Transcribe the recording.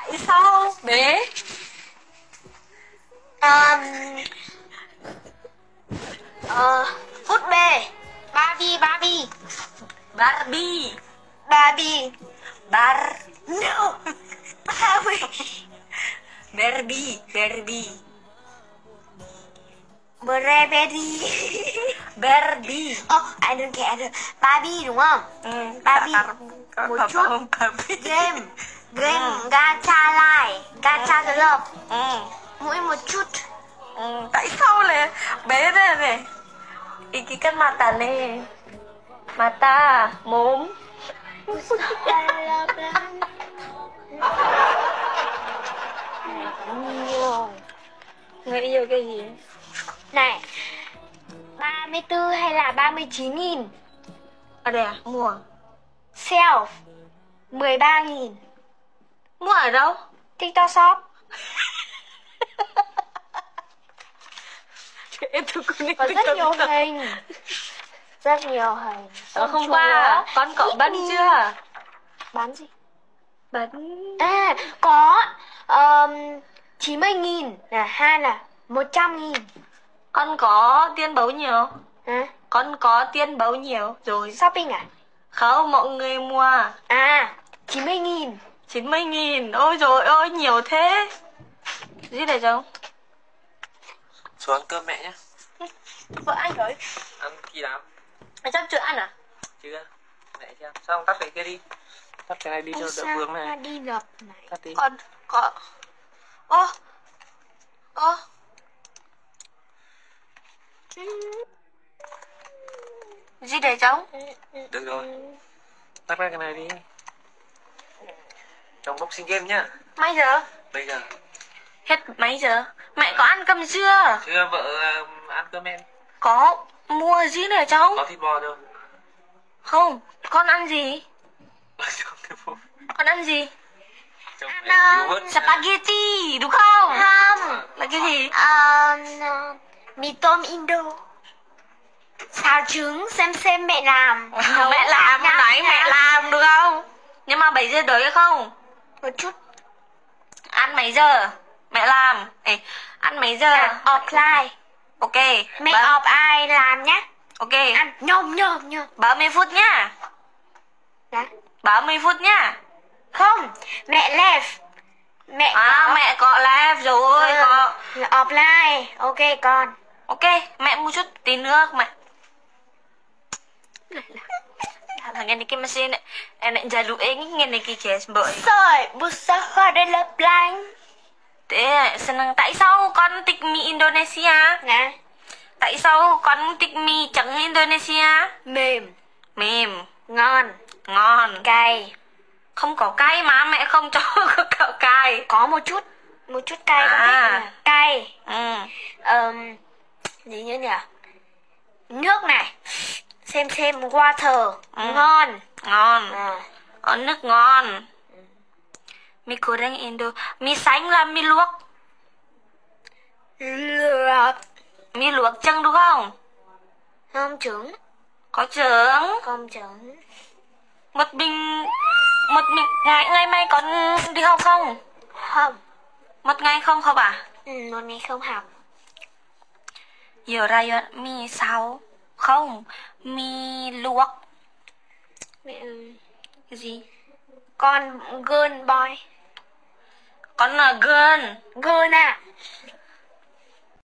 Tại sao bé? Bút bê. Barbie. Barbie. Barbie. No. Barbie. Barbie. Barbie. Barbie. I don't care. Barbie đúng không? Barbie. Một chút. Game. Gacha like. Gacha the love. Mỗi một chút. Tại sao lại bé này này? Ikikan mata nih. Mata, mồm. Người yêu cái gì? Này, 34 hay là 39.000? Ở đây à? Mua. Self 13.000. Mua ở đâu? TikTok Shop. Có rất nhiều hình. Rất nhiều hình. Hôm qua con cậu bắn chưa? Bán gì? Bắn. À, có 90.000 hay là 100.000. Con có tiền bấu nhiều. Hả? Con có tiền bấu nhiều rồi. Shopping à? Không, mọi người mua. 90.000. 90.000. Ôi rồi ôi, nhiều thế. Gì để chồng? Xuống ăn cơm mẹ nhé. Vợ ăn rồi. Ăn khi nào? Chắc chưa ăn à? Chưa. Mẹ chưa. Sao không tắt cái kia đi? Tắt cái này đi cho đỡ vướng này. Đi gặp này. Tắt đi. Con có. Gì để cháu? Được rồi. Tắt cái này đi. Trong boxing game nhá. Mấy giờ? Bây giờ. Hết mấy giờ? Mẹ có ăn cơm chưa? Chưa, vợ ăn cơm em. Có. Mua gì để cháu? Có thịt bò rồi. Không. Con ăn gì? Trong cái bụng. Con ăn gì? Trong Ăn, cái cứu hớt. Spaghetti đúng không? Không. Là cái gì? Mì tôm Indo. Xào trứng xem mẹ làm. Mẹ làm, hôm nãy mẹ làm được không? Nhưng mà 7 giờ đợi không? Một chút. Ăn mấy giờ? Mẹ làm. Ê, ăn mấy giờ? Offline. Ok. Mẹ off ai làm nhá. Ok. Ăn nhôm. 30 phút nhá. Dạ. 30 phút nhá. Không, mẹ left. Mẹ Mẹ có live rồi. Có. Offline. Ok con. Ok, mẹ mua chút tí nước mẹ. Là nghe cái machine này. Em lại jaluin nghe này cái chest bởi. Rồi, busa hoa đây là blank. Thế senang tại sao con thích mì Indonesia? Nè. Tại sao con thích mì trắng Indonesia? Mềm. Ngon. Cay. Không có cay mà mẹ không cho có cay. Có một chút cay. Cay. Gì nữa nhỉ? Nước này. Xem water. Ngon. Nước ngon. Mì goreng Indo. Mì xanh là mì luộc. Mì luộc chưng đúng không? Không trứng. Có trứng. Không trứng. Một mình ngày mai con đi học không? Không. Một ngày không học à? Một ngày không học. Giờ ra mì sao? Không, mì luộc. Mẹ Cái gì? con girl boy. Con là girl. Girl à?